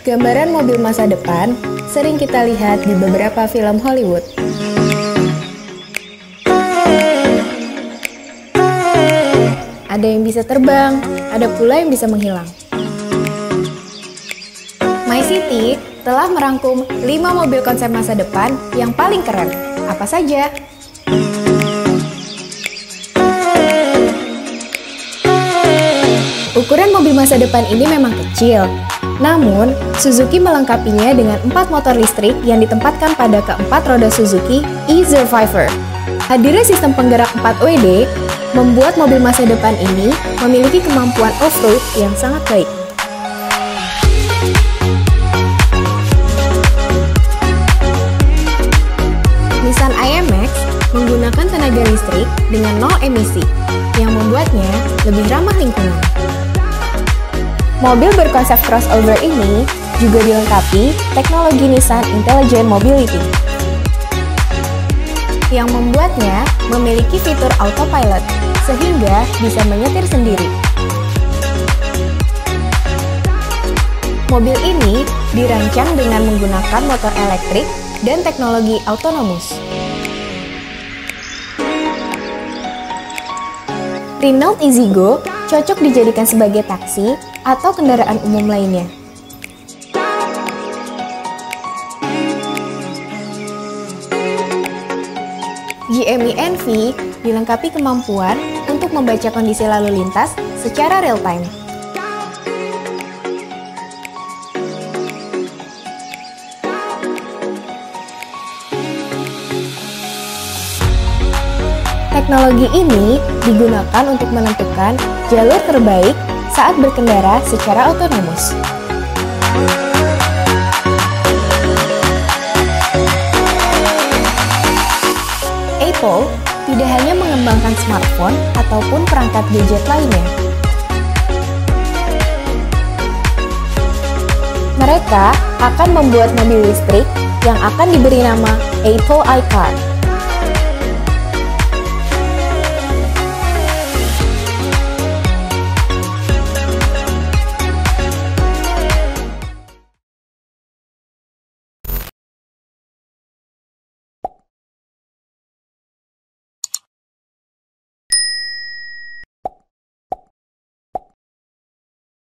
Gambaran mobil masa depan sering kita lihat di beberapa film Hollywood. Ada yang bisa terbang, ada pula yang bisa menghilang. MyCity telah merangkum 5 mobil konsep masa depan yang paling keren. Apa saja? Ukuran mobil masa depan ini memang kecil, namun Suzuki melengkapinya dengan 4 motor listrik yang ditempatkan pada keempat roda Suzuki e-Survivor. Hadirnya sistem penggerak 4WD membuat mobil masa depan ini memiliki kemampuan off-road yang sangat baik. Nissan IMX menggunakan tenaga listrik dengan 0 emisi, yang membuatnya lebih ramah lingkungan. Mobil berkonsep crossover ini juga dilengkapi teknologi Nissan Intelligent Mobility, yang membuatnya memiliki fitur autopilot, sehingga bisa menyetir sendiri. Mobil ini dirancang dengan menggunakan motor elektrik dan teknologi autonomous. Renault Easygo cocok dijadikan sebagai taksi atau kendaraan umum lainnya. GME NV dilengkapi kemampuan untuk membaca kondisi lalu lintas secara real-time. Teknologi ini digunakan untuk menentukan jalur terbaik saat berkendara secara otonomus. Apple tidak hanya mengembangkan smartphone ataupun perangkat gadget lainnya. Mereka akan membuat mobil listrik yang akan diberi nama Apple iCar.